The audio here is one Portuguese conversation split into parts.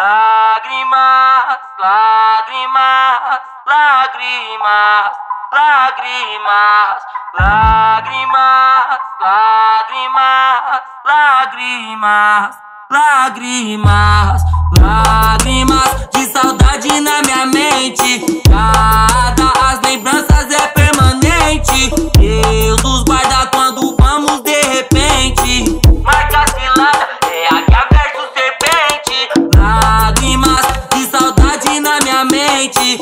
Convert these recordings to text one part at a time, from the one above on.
Lágrimas, lágrimas, lágrimas, lágrimas, lágrimas, lágrimas, lágrimas, lágrimas, lágrimas de saudade na minha mente. As lembranças é permanente. Deus nos guarda quando vamos de repente. Marca cilada, é águia versus serpente. Lágrimas de saudade na minha mente.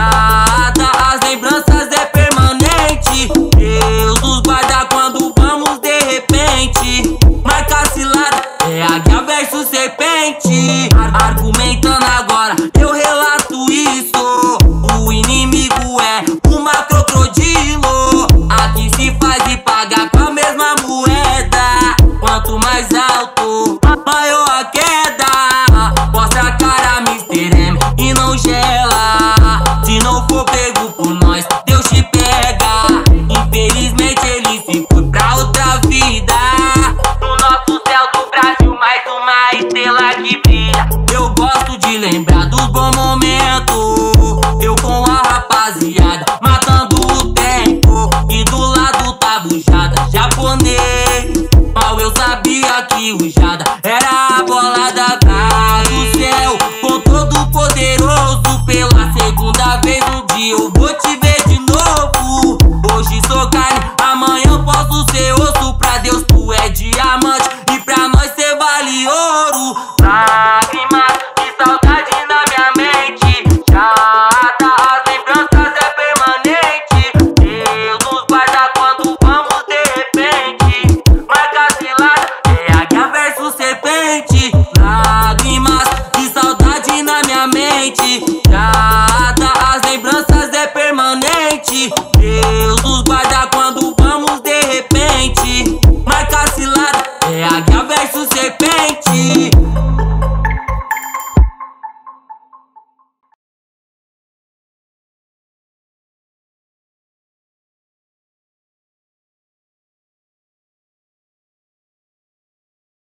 As lembranças é permanente. Deus nos guarda quando vamos de repente. Marca cilada, é águia versus serpente. Argumentando agora, eu relato isso. O inimigo é uma crocodilo. Aqui se faz e paga com a mesma moeda. Quanto mais alto, maior a queda. Mostra a cara, Mr. M, e não gela. Se não for pego por nós, Deus te pega. Infelizmente ele se foi pra outra vida. No nosso céu do Brasil, mais uma estrela que brilha. Eu gosto de lembrar dos bons momentos. Eu com a rapaziada, matando o tempo. E do lado tava o Jada, japonês. Mal eu sabia que o Jada era a bola da vez do céu, com todo poderoso. Pela segunda vez um dia eu vou te ver de novo. Hoje sou carne, amanhã posso ser osso. Pra Deus tu é diamante e pra nós cê vale ouro. Lágrimas de saudade na minha mente. As lembranças é permanente. Deus nos guarda quando vamos de repente. Marca cilada, é águia versus serpente. Lágrimas de saudade na minha mente.